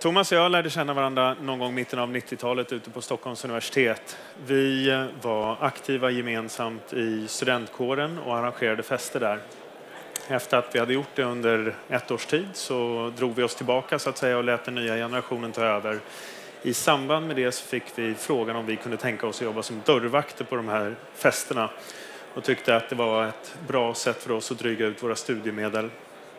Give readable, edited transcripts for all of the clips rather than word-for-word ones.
Thomas och jag lärde känna varandra någon gång mitten av 90-talet ute på Stockholms universitet. Vi var aktiva gemensamt i studentkåren och arrangerade fester där. Efter att vi hade gjort det under ett års tid så drog vi oss tillbaka så att säga och lät den nya generationen ta över. I samband med det så fick vi frågan om vi kunde tänka oss att jobba som dörrvakter på de här festerna och tyckte att det var ett bra sätt för oss att dryga ut våra studiemedel.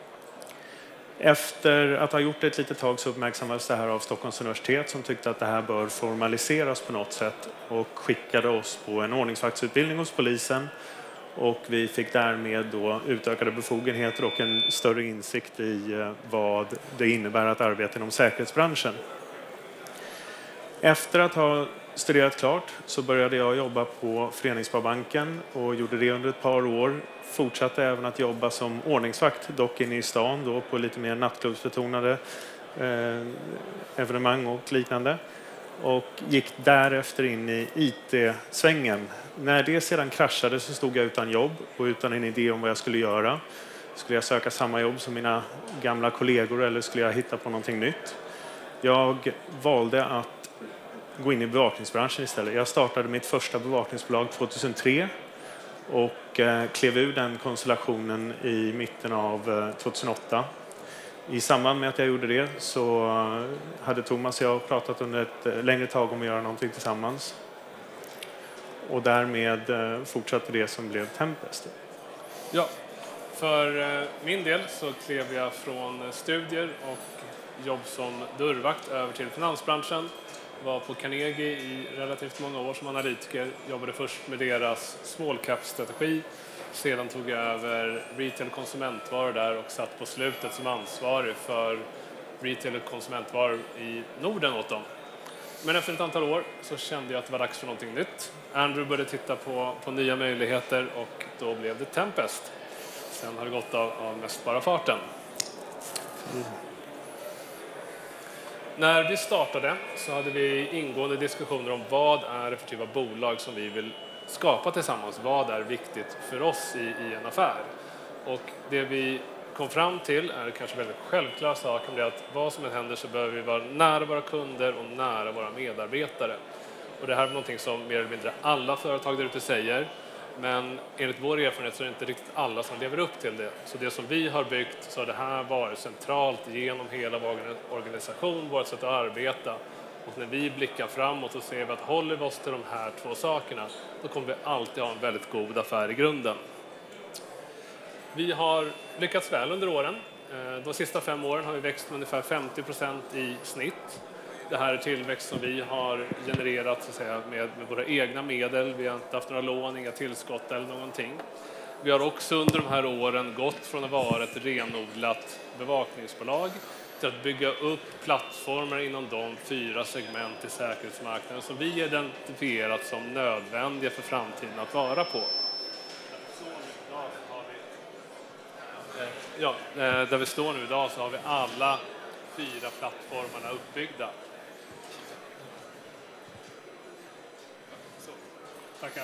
Efter att ha gjort det ett litet tag så uppmärksammades det här av Stockholms universitet som tyckte att det här bör formaliseras på något sätt och skickade oss på en ordningsvaktsutbildning hos polisen. Och vi fick därmed då utökade befogenheter och en större insikt i vad det innebär att arbeta inom säkerhetsbranschen. Efter att ha studerat klart så började jag jobba på Föreningssparbanken och gjorde det under ett par år. Fortsatte även att jobba som ordningsvakt, dock inne i stan då, på lite mer nattklubbsbetonade evenemang och liknande. Och gick därefter in i IT-svängen. När det sedan kraschade så stod jag utan jobb och utan en idé om vad jag skulle göra. Skulle jag söka samma jobb som mina gamla kollegor eller skulle jag hitta på någonting nytt? Jag valde att gå in i bevakningsbranschen istället. Jag startade mitt första bevakningsbolag 2003 och klev ur den konstellationen i mitten av 2008. I samband med att jag gjorde det så hade Thomas och jag pratat under ett längre tag om att göra någonting tillsammans. Och därmed fortsatte det som blev Tempest. Ja, för min del så klev jag från studier och jobb som dörrvakt över till finansbranschen. Var på Carnegie i relativt många år som analytiker. Jobbade först med deras small cap-strategi. Sedan tog jag över retail- och konsumentvaror där och satt på slutet som ansvarig för retail- och konsumentvaror i Norden åt dem. Men efter ett antal år så kände jag att det var dags för någonting nytt. Andrew började titta på nya möjligheter och då blev det Tempest. Sen har det gått av mest bara farten. När vi startade så hade vi ingående diskussioner om vad är det för typ av bolag som vi vill skapa tillsammans. Vad är viktigt för oss i en affär? Och det vi kom fram till är kanske väldigt självklara saker. Det är att vad som än händer så behöver vi vara nära våra kunder och nära våra medarbetare. Och det här är någonting som mer eller mindre alla företag där ute säger. Men enligt vår erfarenhet så är det inte riktigt alla som lever upp till det. Så det som vi har byggt så har det här varit centralt genom hela vår organisation, vårt sätt att arbeta. Och när vi blickar framåt så ser vi att håller vi oss till de här två sakerna då kommer vi alltid ha en väldigt god affär i grunden. Vi har lyckats väl under åren. De sista 5 åren har vi växt med ungefär 50% i snitt. Det här är tillväxt som vi har genererat så att säga, med våra egna medel. Vi har inte haft några lån, inga tillskott eller någonting. Vi har också under de här åren gått från att vara ett renodlat bevakningsbolag till att bygga upp plattformar inom de 4 segment i säkerhetsmarknaden som vi identifierat som nödvändiga för framtiden att vara på. Ja, där vi står nu idag så har vi alla 4 plattformarna uppbyggda. Så, tackar.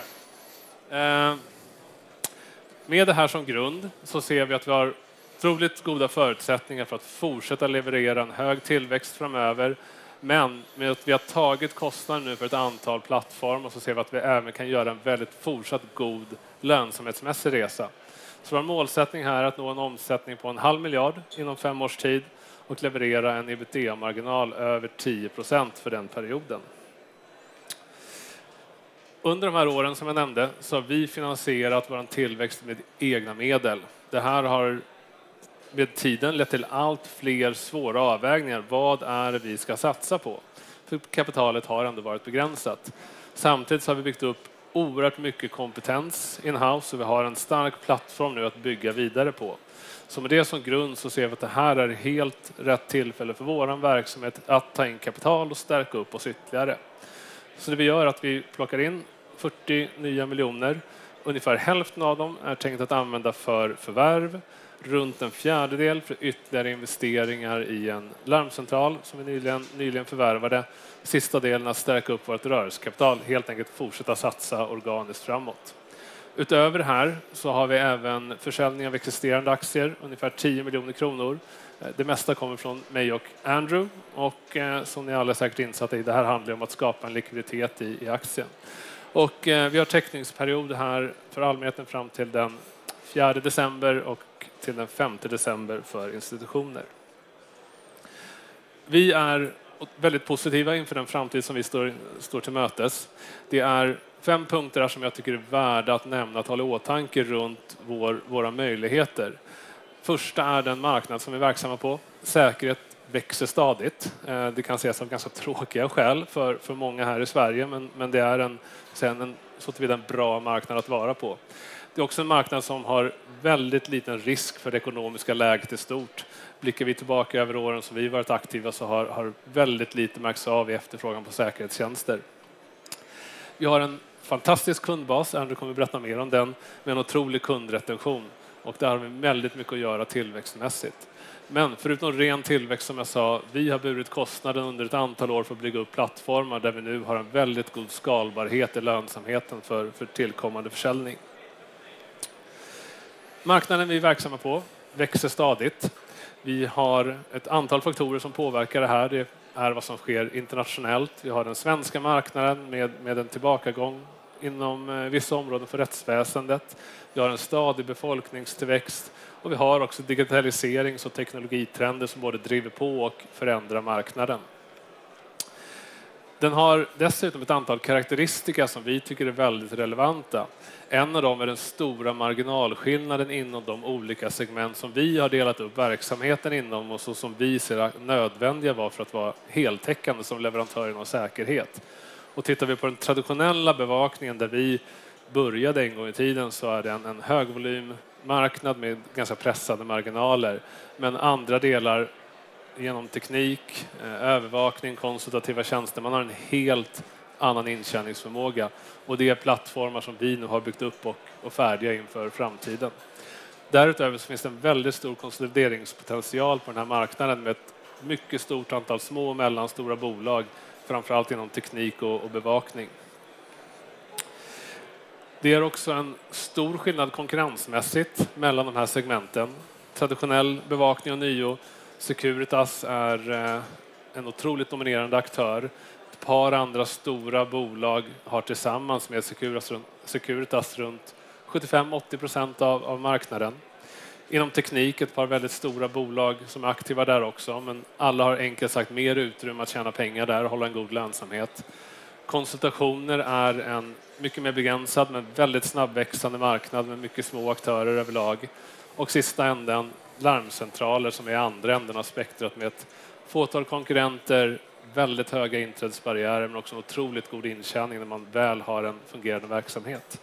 Med det här som grund så ser vi att vi har otroligt goda förutsättningar för att fortsätta leverera en hög tillväxt framöver. Men med att vi har tagit kostnader nu för ett antal plattformar så ser vi att vi även kan göra en väldigt fortsatt god lönsamhetsmässig resa. Så vår målsättning här är att nå en omsättning på 1,5 miljard inom 5 års tid och leverera en EBITDA-marginal över 10% för den perioden. Under de här åren som jag nämnde så har vi finansierat vår tillväxt med egna medel. Det här har med tiden lett till allt fler svåra avvägningar. Vad är det vi ska satsa på? För kapitalet har ändå varit begränsat. Samtidigt så har vi byggt upp oerhört mycket kompetens in-house och vi har en stark plattform nu att bygga vidare på. Så med det som grund så ser vi att det här är helt rätt tillfälle för vår verksamhet att ta in kapital och stärka upp oss ytterligare. Så det vi gör är att vi plockar in 40 nya miljoner. Ungefär hälften av dem är tänkt att använda för förvärv. Runt en fjärdedel för ytterligare investeringar i en larmcentral som vi nyligen förvärvade. Sista delen att stärka upp vårt rörelsekapital, helt enkelt fortsätta satsa organiskt framåt. Utöver det här så har vi även försäljning av existerande aktier, ungefär 10 miljoner kronor. Det mesta kommer från mig och Andrew och som ni alla är säkert insatta i, det här handlar om att skapa en likviditet i aktien. Och vi har teckningsperiod här för allmänheten fram till den 4 december och till den 5 december för institutioner. Vi är väldigt positiva inför den framtid som vi står till mötes. Det är 5 punkter här som jag tycker är värda att nämna, att hålla i åtanke runt våra möjligheter. Första är den marknad som vi är verksamma på. Säkerhet växer stadigt. Det kan ses som ganska tråkiga skäl för många här i Sverige, men det är så att vi är en bra marknad att vara på. Det är också en marknad som har väldigt liten risk för det ekonomiska läget i stort. Blickar vi tillbaka över åren som vi varit aktiva så har väldigt lite märks av i efterfrågan på säkerhetstjänster. Vi har en fantastisk kundbas, Andrew kommer att berätta mer om den, med en otrolig kundretention. Och där har vi väldigt mycket att göra tillväxtmässigt. Men förutom ren tillväxt som jag sa, vi har burit kostnaden under ett antal år för att bygga upp plattformar där vi nu har en väldigt god skalbarhet i lönsamheten för tillkommande försäljning. Marknaden vi är verksamma på växer stadigt. Vi har ett antal faktorer som påverkar det här. Det är vad som sker internationellt. Vi har den svenska marknaden med en tillbakagång inom vissa områden för rättsväsendet. Vi har en stadig befolkningstillväxt och vi har också digitaliserings- och teknologitrender som både driver på och förändrar marknaden. Den har dessutom ett antal karaktäristika som vi tycker är väldigt relevanta. En av dem är den stora marginalskillnaden inom de olika segment som vi har delat upp verksamheten inom och så som vi ser nödvändiga var för att vara heltäckande som leverantör inom säkerhet. Och tittar vi på den traditionella bevakningen där vi började en gång i tiden så är det en högvolymmarknad med ganska pressade marginaler. Men andra delar genom teknik, övervakning, konsultativa tjänster, man har en helt annan intjäningsförmåga. Och det är plattformar som vi nu har byggt upp och färdiga inför framtiden. Därutöver så finns det en väldigt stor konsolideringspotential på den här marknaden med ett mycket stort antal små och mellanstora bolag, framförallt inom teknik och bevakning. Det är också en stor skillnad konkurrensmässigt mellan de här segmenten. Traditionell bevakning och nio. Securitas är en otroligt dominerande aktör. Ett par andra stora bolag har tillsammans med Securitas runt 75-80% av marknaden. Inom teknik ett par väldigt stora bolag som är aktiva där också, men alla har enkelt sagt mer utrymme att tjäna pengar där och hålla en god lönsamhet. Konsultationer är en mycket mer begränsad men väldigt snabbväxande marknad med mycket små aktörer överlag. Och sista änden, larmcentraler som är andra änden av spektrat med ett fåtal konkurrenter, väldigt höga inträdesbarriärer men också en otroligt god intjäning när man väl har en fungerande verksamhet.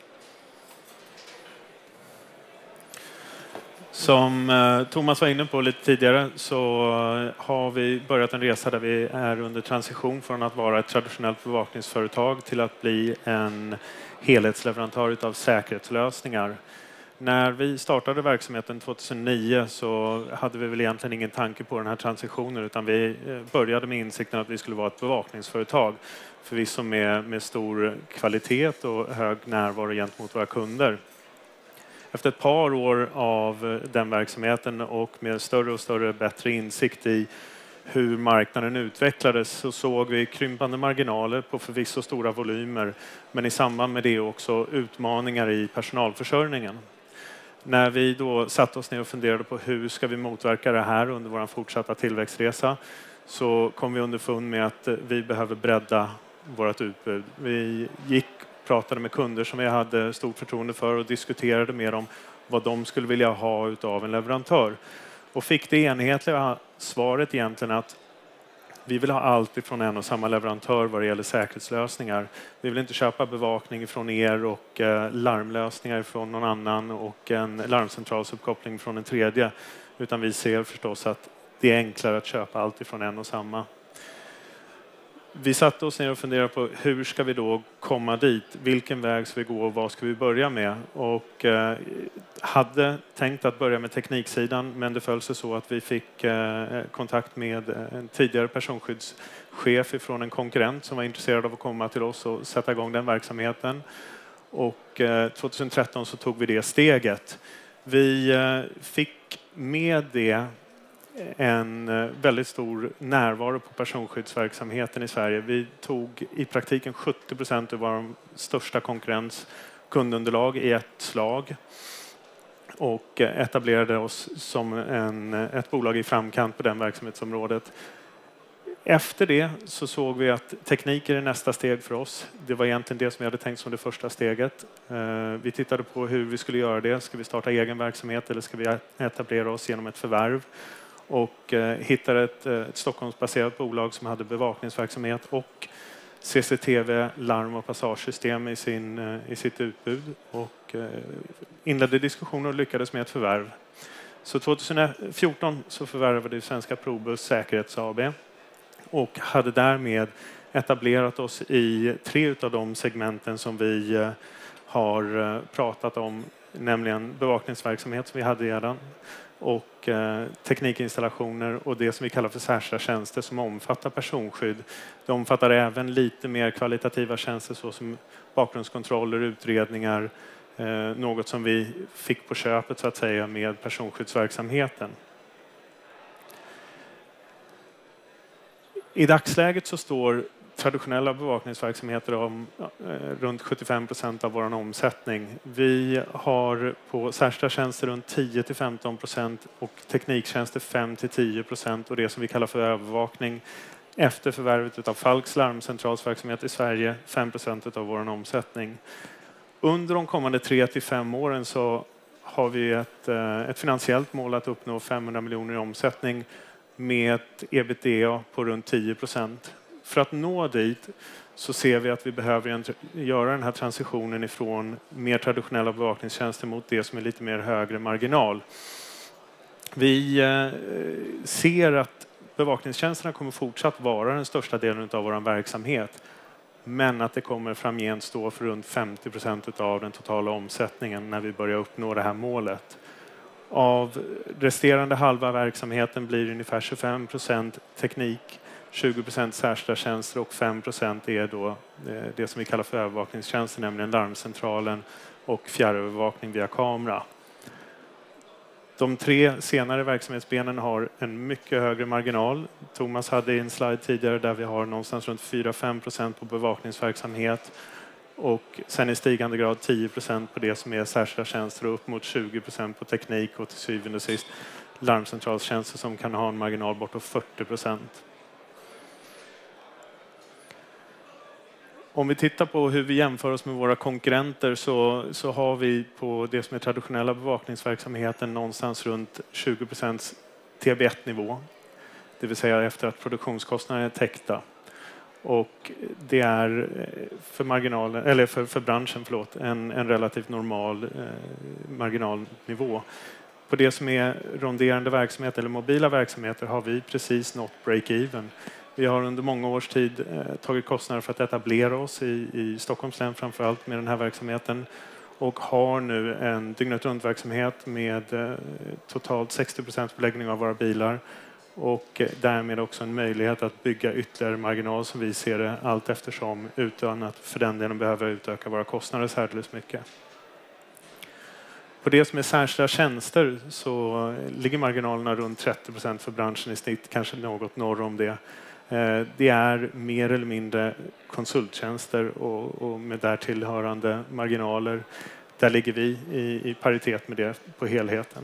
Som Thomas var inne på lite tidigare så har vi börjat en resa där vi är under transition från att vara ett traditionellt bevakningsföretag till att bli en helhetsleverantör av säkerhetslösningar. När vi startade verksamheten 2009 så hade vi väl egentligen ingen tanke på den här transitionen utan vi började med insikten att vi skulle vara ett bevakningsföretag. Förvisso med stor kvalitet och hög närvaro gentemot våra kunder. Efter ett par år av den verksamheten och med större och större bättre insikt i hur marknaden utvecklades så såg vi krympande marginaler på förvisso stora volymer men i samband med det också utmaningar i personalförsörjningen. När vi då satt oss ner och funderade på hur ska vi motverka det här under vår fortsatta tillväxtresa så kom vi underfund med att vi behöver bredda vårt utbud. Vi pratade med kunder som vi hade stort förtroende för och diskuterade med dem vad de skulle vilja ha utav en leverantör. Och fick det enhetliga svaret egentligen att vi vill ha allt ifrån en och samma leverantör vad det gäller säkerhetslösningar. Vi vill inte köpa bevakning från er och larmlösningar från någon annan och en larmcentralsuppkoppling från en tredje. Utan vi ser förstås att det är enklare att köpa allt ifrån en och samma. Vi satte oss ner och funderade på hur ska vi då komma dit? Vilken väg ska vi gå och vad ska vi börja med? Och hade tänkt att börja med tekniksidan men det föll sig så att vi fick kontakt med en tidigare personskyddschef från en konkurrent som var intresserad av att komma till oss och sätta igång den verksamheten. Och 2013 så tog vi det steget. Vi fick med det en väldigt stor närvaro på personskyddsverksamheten i Sverige. Vi tog i praktiken 70% av vår största konkurrens kundunderlag i ett slag och etablerade oss som ett bolag i framkant på den verksamhetsområdet. Efter det så såg vi att teknik är nästa steg för oss. Det var egentligen det som vi hade tänkt som det första steget. Vi tittade på hur vi skulle göra det. Ska vi starta egen verksamhet eller ska vi etablera oss genom ett förvärv? Och hittade ett Stockholmsbaserat bolag som hade bevakningsverksamhet och CCTV, larm- och passagesystem i sitt utbud. Och inledde diskussioner och lyckades med ett förvärv. Så 2014 så förvärvade vi Svenska Probus Säkerhets AB och hade därmed etablerat oss i 3 av de segmenten som vi har pratat om, nämligen bevakningsverksamhet som vi hade redan och teknikinstallationer och det som vi kallar för särskilda tjänster som omfattar personskydd. Det omfattar även lite mer kvalitativa tjänster såsom bakgrundskontroller, utredningar, något som vi fick på köpet så att säga med personskyddsverksamheten. I dagsläget så står traditionella bevakningsverksamheter om runt 75% av vår omsättning. Vi har på särskilda tjänster runt 10-15% och tekniktjänster 5-10% och det som vi kallar för övervakning efter förvärvet av Falks larmcentralsverksamhet i Sverige 5% av vår omsättning. Under de kommande 3-5 åren så har vi ett finansiellt mål att uppnå 500 miljoner i omsättning med ett ebitda på runt 10%. För att nå dit så ser vi att vi behöver göra den här transitionen ifrån mer traditionella bevakningstjänster mot det som är lite mer högre marginal. Vi ser att bevakningstjänsterna kommer fortsatt vara den största delen av vår verksamhet. Men att det kommer framgent stå för runt 50% av den totala omsättningen när vi börjar uppnå det här målet. Av resterande halva verksamheten blir ungefär 25% teknik, 20% särskilda tjänster och 5% är då det som vi kallar för övervakningstjänster, nämligen larmcentralen och fjärrövervakning via kamera. De 3 senare verksamhetsbenen har en mycket högre marginal. Thomas hade en slide tidigare där vi har någonstans runt 4-5% på bevakningsverksamhet och sen i stigande grad 10% på det som är särskilda tjänster och upp mot 20% på teknik och till syvende och sist larmcentralstjänster som kan ha en marginal bortåt 40%. Om vi tittar på hur vi jämför oss med våra konkurrenter så har vi på det som är traditionella bevakningsverksamheten någonstans runt 20% TB1-nivå. Det vill säga efter att produktionskostnaderna är täckta. Och det är för branschen en relativt normal marginalnivå. På det som är ronderande verksamhet eller mobila verksamheter har vi precis nått break-even. Vi har under många års tid tagit kostnader för att etablera oss i Stockholms län framförallt med den här verksamheten och har nu en dygnet-runt-verksamhet med totalt 60% beläggning av våra bilar och därmed också en möjlighet att bygga ytterligare marginal som vi ser det allt eftersom utan att för den delen behöva utöka våra kostnader särskilt mycket. På det som är särskilda tjänster så ligger marginalerna runt 30% för branschen i snitt, kanske något norr om det. Det är mer eller mindre konsulttjänster och med därtillhörande marginaler. Där ligger vi i paritet med det på helheten.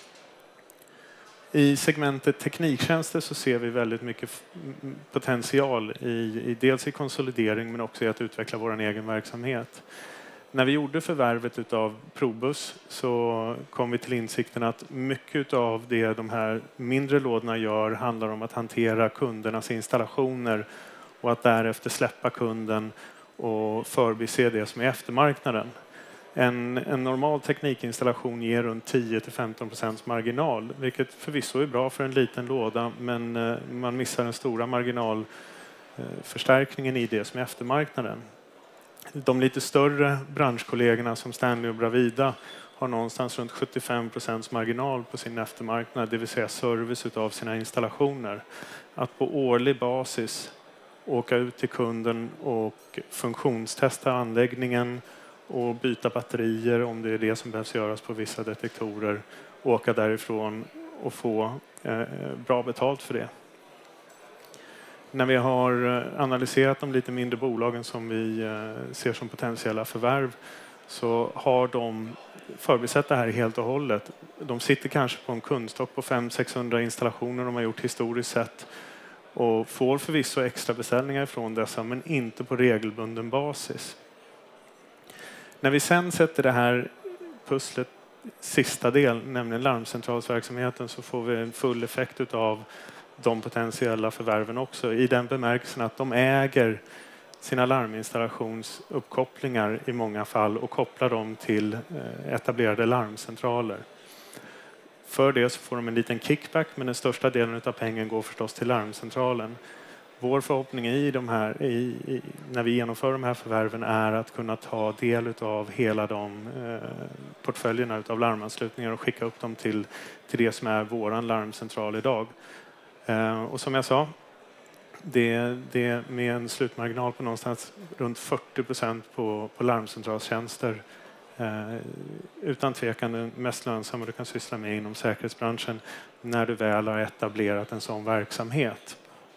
I segmentet tekniktjänster så ser vi väldigt mycket potential dels i konsolidering men också i att utveckla vår egen verksamhet. När vi gjorde förvärvet av Probus så kom vi till insikten att mycket av det de här mindre lådorna gör handlar om att hantera kundernas installationer och att därefter släppa kunden och förbise det som är eftermarknaden. En normal teknikinstallation ger runt 10-15% marginal, vilket förvisso är bra för en liten låda, men man missar den stora marginalförstärkningen i det som är eftermarknaden. De lite större branschkollegorna som Stanley och Bravida har någonstans runt 75% marginal på sin eftermarknad, det vill säga service av sina installationer. Att på årlig basis åka ut till kunden och funktionstesta anläggningen och byta batterier om det är det som behövs göras på vissa detektorer, åka därifrån och få bra betalt för det. När vi har analyserat de lite mindre bolagen som vi ser som potentiella förvärv, så har de förbisett det här helt och hållet. De sitter kanske på en kundstock på 500-600 installationer de har gjort historiskt sett och får förvisso extra beställningar från dessa, men inte på regelbunden basis. När vi sen sätter det här pusslet sista del, nämligen larmcentralsverksamheten, så får vi en full effekt av de potentiella förvärven också, i den bemärkelsen att de äger sina larminstallationsuppkopplingar i många fall och kopplar dem till etablerade larmcentraler. För det så får de en liten kickback, men den största delen av pengen går förstås till larmcentralen. Vår förhoppning när vi genomför de här förvärven är att kunna ta del av hela de portföljerna av larmanslutningar och skicka upp dem till det som är våran larmcentral idag. Och som jag sa, det med en slutmarginal på någonstans runt 40% på larmcentralstjänster. Utan tvekan den mest lönsamma du kan syssla med inom säkerhetsbranschen när du väl har etablerat en sån verksamhet.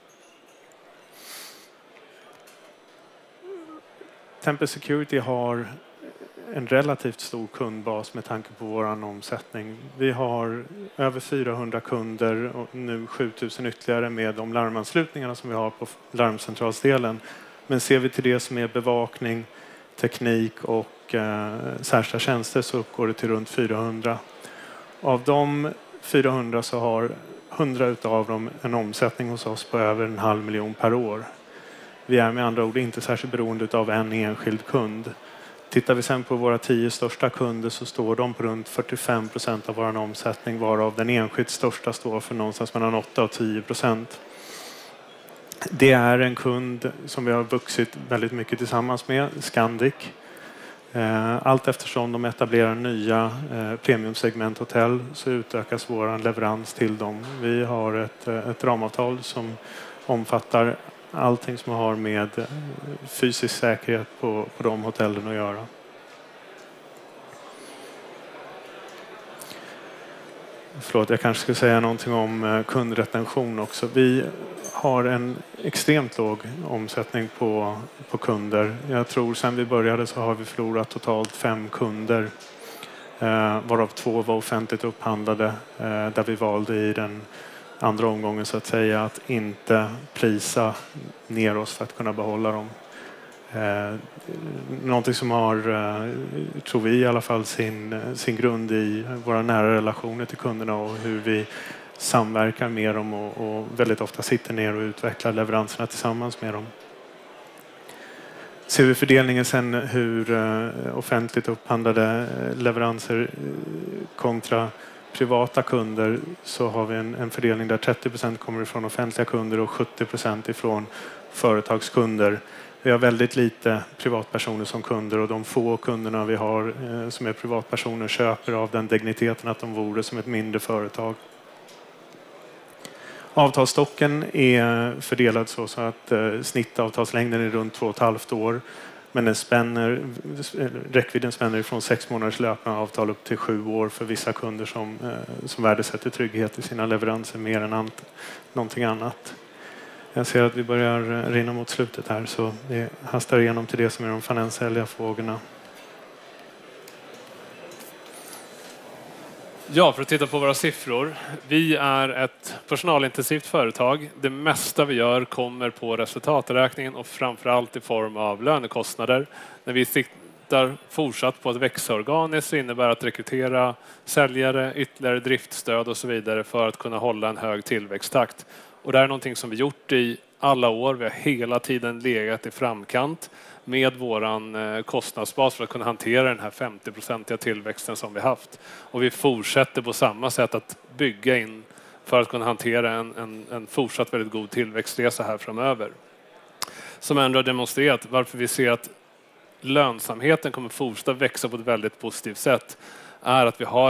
Tempest Security har en relativt stor kundbas med tanke på vår omsättning. Vi har över 400 kunder och nu 7000 ytterligare med de larmanslutningarna som vi har på larmcentralsdelen. Men ser vi till det som är bevakning, teknik och särskilda tjänster så uppgår det till runt 400. Av de 400 så har 100 av dem en omsättning hos oss på över 500 000 per år. Vi är med andra ord inte särskilt beroende av en enskild kund. Tittar vi sen på våra 10 största kunder så står de på runt 45% av vår omsättning, varav den enskilt största står för någonstans mellan 8 och 10%. Det är en kund som vi har vuxit väldigt mycket tillsammans med, Scandic. Allt eftersom de etablerar nya premiumsegmenthotell så utökas vår leverans till dem. Vi har ett ramavtal som omfattar allting som har med fysisk säkerhet på de hotellen att göra. Förlåt, jag kanske skulle säga någonting om kundretention också. Vi har en extremt låg omsättning på kunder. Jag tror sedan vi började så har vi förlorat totalt 5 kunder. Varav 2 var offentligt upphandlade. Där vi valde i den andra omgången så att säga att inte prisa ner oss för att kunna behålla dem. Någonting som har, tror vi i alla fall, sin grund i våra nära relationer till kunderna och hur vi samverkar med dem och väldigt ofta sitter ner och utvecklar leveranserna tillsammans med dem. Ser vi fördelningen sen hur offentligt upphandlade leveranser kontra privata kunder så har vi en fördelning där 30% kommer ifrån offentliga kunder och 70% ifrån företagskunder. Vi har väldigt lite privatpersoner som kunder och de få kunderna vi har som är privatpersoner köper av den digniteten att de vore som ett mindre företag. Avtalsstocken är fördelad så att snittavtalslängden är runt 2,5 år. Men räckvidden spänner från 6 månaders löpande avtal upp till 7 år för vissa kunder som värdesätter trygghet i sina leveranser mer än någonting annat. Jag ser att vi börjar rinna mot slutet här så vi hastar igenom till det som är de finansiella frågorna. Ja, för att titta på våra siffror. Vi är ett personalintensivt företag. Det mesta vi gör kommer på resultaträkningen och framförallt i form av lönekostnader. När vi siktar fortsatt på att växa organiskt så innebär att rekrytera säljare, ytterligare driftstöd och så vidare för att kunna hålla en hög tillväxttakt. Och det är någonting som vi gjort i alla år. Vi har hela tiden legat i framkant med våran kostnadsbas för att kunna hantera den här 50-procentiga tillväxten som vi haft. Och vi fortsätter på samma sätt att bygga in för att kunna hantera en fortsatt väldigt god tillväxtresa här framöver. Som ändå har demonstrerat varför vi ser att lönsamheten kommer fortsätta växa på ett väldigt positivt sätt är att vi har en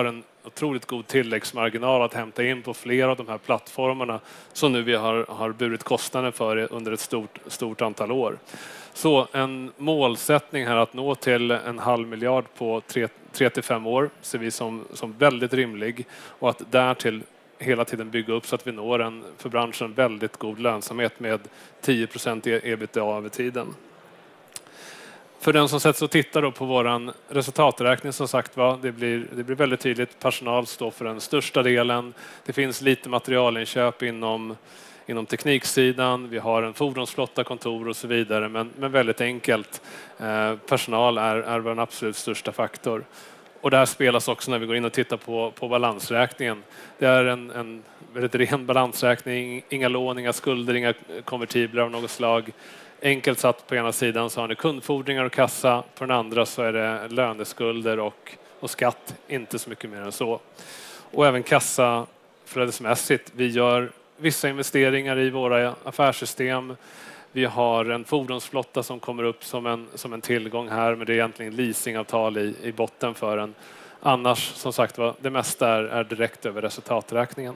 otroligt god tilläggsmarginal att hämta in på flera av de här plattformarna som nu vi har burit kostnaden för under ett stort antal år. Så en målsättning här att nå till 0,5 miljard på 3-5 år ser vi som väldigt rimlig, och att därtill hela tiden bygga upp så att vi når en för branschen väldigt god lönsamhet med 10% ebitda över tiden. För den som sätter och tittar då på våran resultaträkning, som sagt det blir väldigt tydligt. Personal står för den största delen. Det finns lite materialinköp inom tekniksidan. Vi har en fordonsflotta, kontor och så vidare. Men väldigt enkelt. Personal är vår absolut största faktor. Och det här spelas också när vi går in och tittar på balansräkningen. Det är en väldigt ren balansräkning. Inga lån, inga skulder, inga konvertibler av något slag. Enkelt satt, på ena sidan så har ni kundfordringar och kassa. På den andra så är det löneskulder och skatt. Inte så mycket mer än så. Och även kassaflödesmässigt. Vi gör vissa investeringar i våra affärssystem. Vi har en fordonsflotta som kommer upp som en tillgång här. Men det är egentligen leasingavtal i botten för en. Annars, som sagt, det mesta är direkt över resultaträkningen.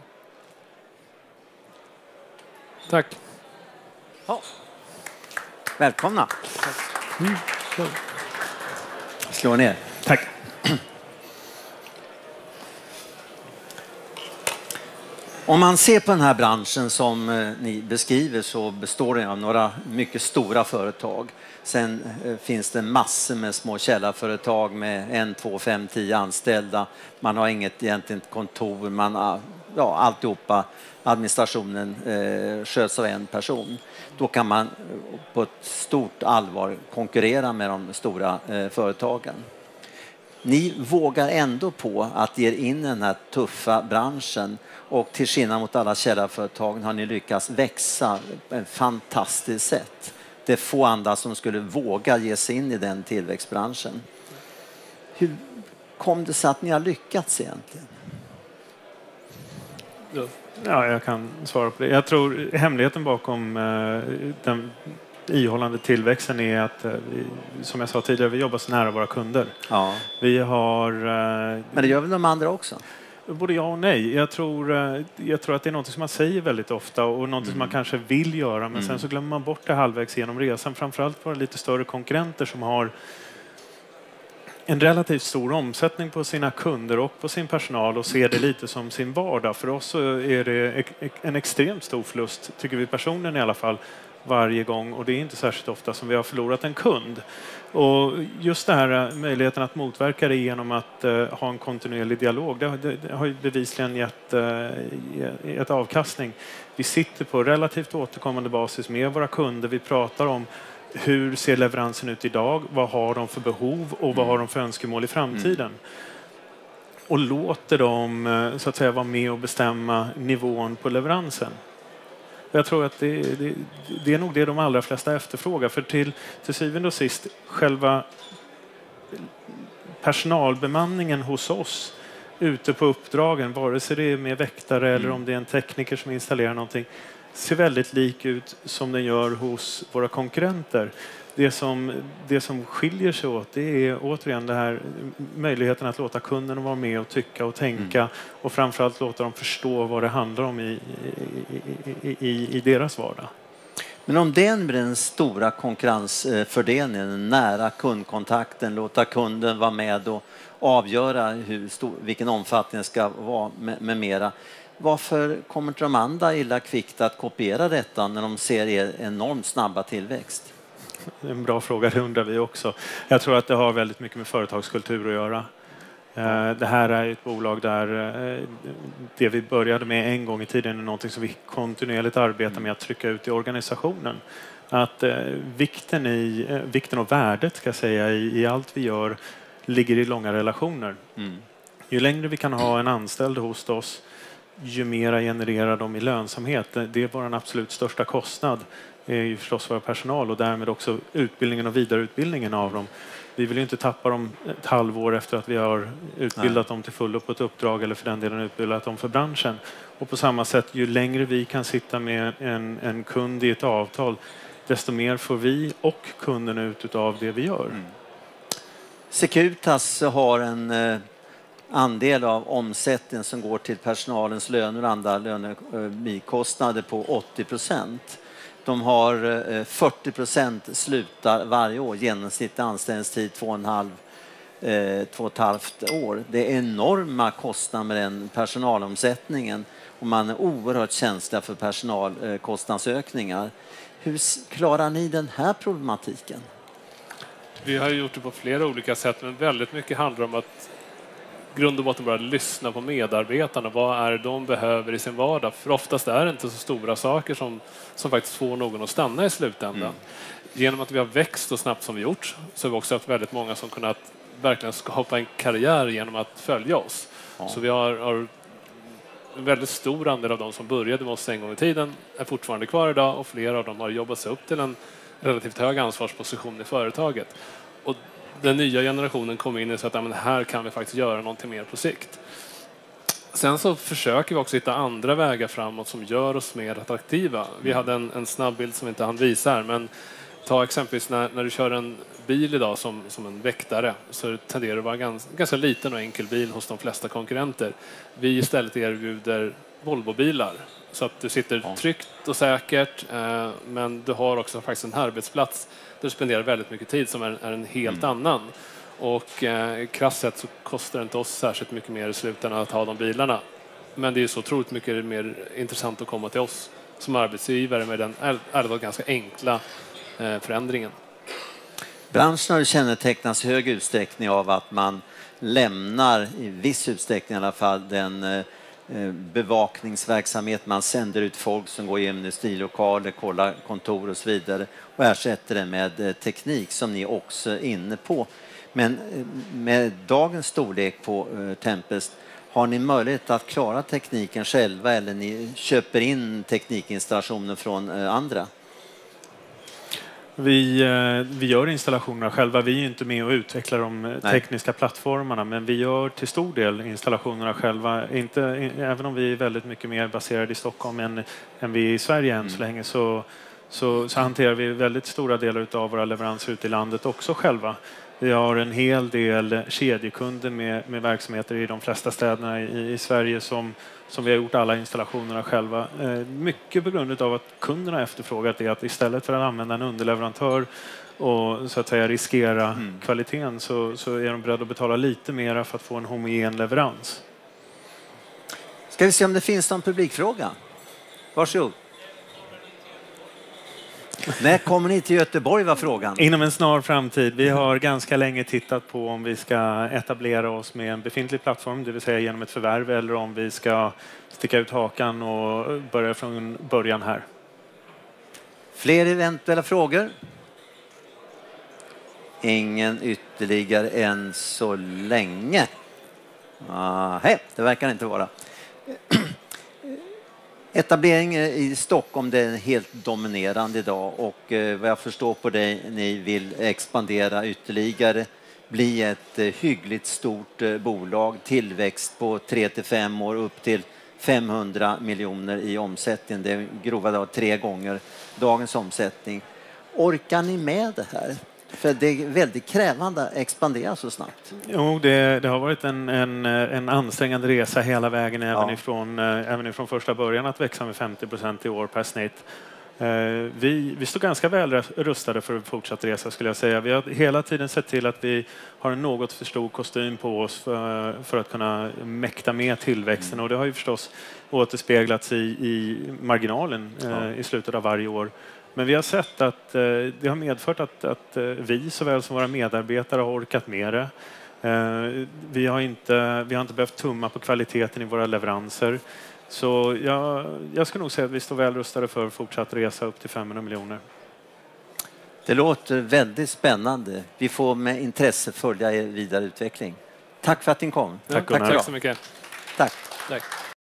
Tack. Ja. Välkomna. Slå ner. Tack. Om man ser på den här branschen som ni beskriver, så består den av några mycket stora företag. Sen finns det massor med små källarföretag med 1, 2, 5, 10 anställda. Man har inget egentligen kontor. Alltihopa, administrationen sköts av en person. Då kan man på ett stort allvar konkurrera med de stora företagen. Ni vågar ändå på att ge in den här tuffa branschen, och till skillnad mot alla källarföretagen har ni lyckats växa på ett fantastiskt sätt. Det är få andra som skulle våga ge sig in i den tillväxtbranschen. Hur kom det sig att ni har lyckats egentligen? Ja, jag kan svara på det. Jag tror hemligheten bakom den ihållande tillväxten är att som jag sa tidigare, vi jobbar så nära våra kunder. Ja. Vi har... Men det gör väl de andra också? Både ja och nej. Jag tror att det är något som man säger väldigt ofta och något som man kanske vill göra, men sen så glömmer man bort det halvvägs genom resan. Framförallt våra lite större konkurrenter som har en relativt stor omsättning på sina kunder och på sin personal och ser det lite som sin vardag. För oss så är det en extremt stor förlust, tycker vi personen i alla fall, varje gång, och det är inte särskilt ofta som vi har förlorat en kund. Och just det här möjligheten att motverka det genom att ha en kontinuerlig dialog, det har ju bevisligen gett avkastning. Vi sitter på relativt återkommande basis med våra kunder. Vi pratar om hur ser leveransen ut idag, vad har de för behov och vad har de för önskemål i framtiden. Och låter dem så att säga vara med och bestämma nivån på leveransen. Jag tror att det är nog det de allra flesta efterfrågar. För till syvende och sist, själva personalbemanningen hos oss ute på uppdragen, vare sig det är med väktare eller om det är en tekniker som installerar någonting, ser väldigt lik ut som den gör hos våra konkurrenter. Det som skiljer sig åt, det är återigen det här möjligheten att låta kunden vara med och tycka och tänka och framförallt låta dem förstå vad det handlar om i deras vardag. Men om den blir den stora konkurrensfördelen, den nära kundkontakten, låta kunden vara med och avgöra vilken omfattning det ska vara med mera. Varför kommer inte de andra illa kvickt att kopiera detta när de ser er enormt snabba tillväxt? Det är en bra fråga, det undrar vi också. Jag tror att det har väldigt mycket med företagskultur att göra. Det här är ett bolag där det vi började med en gång i tiden är något som vi kontinuerligt arbetar med att trycka ut i organisationen. Att vikten och värdet ska jag säga, i allt vi gör ligger i långa relationer. Ju längre vi kan ha en anställd hos oss, ju mera genererar de i lönsamhet. Det är vår absolut största kostnad. Det är ju förstås vår personal och därmed också utbildningen och vidareutbildningen av dem. Vi vill ju inte tappa dem ett halvår efter att vi har utbildat dem till fullo på ett uppdrag eller för den delen utbildat dem för branschen. Och på samma sätt, ju längre vi kan sitta med en kund i ett avtal, desto mer får vi och kunden ut av det vi gör. Securitas har en andel av omsättningen som går till personalens löner och andra lönebikostnader på 80%. De har 40% slutar varje år, genomsnittlig anställningstid 2,5 år. Det är enorma kostnader med den personalomsättningen och man är oerhört känsliga för personalkostnadsökningar. Hur klarar ni den här problematiken? Vi har gjort det på flera olika sätt, men väldigt mycket handlar om att grund och botten bara lyssna på medarbetarna. Vad är det de behöver i sin vardag? För oftast är det inte så stora saker som faktiskt får någon att stanna i slutändan. Genom att vi har växt så snabbt som vi gjort så har vi också haft väldigt många som kunnat verkligen skapa en karriär genom att följa oss. Ja. Så vi har en väldigt stor andel av de som började med oss en gång i tiden är fortfarande kvar idag och flera av dem har jobbat sig upp till en relativt hög ansvarsposition i företaget. Och den nya generationen kommer in och säger att här kan vi faktiskt göra någonting mer på sikt. Sen så försöker vi också hitta andra vägar framåt som gör oss mer attraktiva. Vi hade en snabb bild som inte han visar här, men ta exempelvis när du kör en bil idag som en väktare så tenderar det att vara ganska liten och enkel bil hos de flesta konkurrenter. Vi istället erbjuder Volvo-bilar så att du sitter tryggt och säkert, men du har också faktiskt en arbetsplats där du spenderar väldigt mycket tid som är en helt annan. Och krasst sett så kostar det inte oss särskilt mycket mer i slutändan att ha de bilarna. Men det är så otroligt mycket mer intressant att komma till oss som arbetsgivare med den ganska enkla förändringen. Branschen har kännetecknats i hög utsträckning av att man lämnar, i viss utsträckning i alla fall, den bevakningsverksamhet. Man sänder ut folk som går igenom industrilokaler, kollar kontor och så vidare och ersätter det med teknik som ni också är inne på. Men med dagens storlek på Tempest, har ni möjlighet att klara tekniken själva eller ni köper in teknikinstallationer från andra? Vi gör installationerna själva. Vi är ju inte med och utvecklar de tekniska plattformarna, men vi gör till stor del installationerna själva. Även om vi är väldigt mycket mer baserade i Stockholm än vi är i Sverige än så länge, så hanterar vi väldigt stora delar av våra leveranser ute i landet också själva. Vi har en hel del kedjekunder med verksamheter i de flesta städerna i Sverige som vi har gjort alla installationerna själva. Mycket på grund av att kunderna efterfrågat det, att istället för att använda en underleverantör och så att säga riskera kvaliteten så är de beredda att betala lite mer för att få en homogen leverans. Ska vi se om det finns någon publikfråga? Varsågod. När kommer ni till Göteborg, var frågan? Inom en snar framtid. Vi har ganska länge tittat på om vi ska etablera oss med en befintlig plattform, det vill säga genom ett förvärv, eller om vi ska sticka ut hakan och börja från början här. Fler eventuella frågor? Ingen ytterligare än så länge. Nej, det verkar inte vara. Etableringen i Stockholm, det är helt dominerande idag och vad jag förstår på det, ni vill expandera ytterligare, bli ett hyggligt stort bolag, tillväxt på 3-5 år upp till 500 miljoner i omsättning. Det är grova 3 gånger dagens omsättning. Orkar ni med det här? För det är väldigt krävande att expandera så snabbt. Jo, det har varit en ansträngande resa hela vägen, även ifrån första början, att växa med 50% i år per snitt. Vi står ganska väl rustade för att fortsätta resa, skulle jag säga. Vi har hela tiden sett till att vi har en något för stor kostym på oss för att kunna mäkta med tillväxten. Och det har ju förstås återspeglats i marginalen i slutet av varje år. Men vi har sett att det har medfört att vi såväl som våra medarbetare har orkat med det. Vi har inte behövt tumma på kvaliteten i våra leveranser. Så jag ska nog säga att vi står väl rustade för fortsatt resa upp till 500 miljoner. Det låter väldigt spännande. Vi får med intresse följa er vidare utveckling. Tack för att ni kom. Tack så mycket. Tack.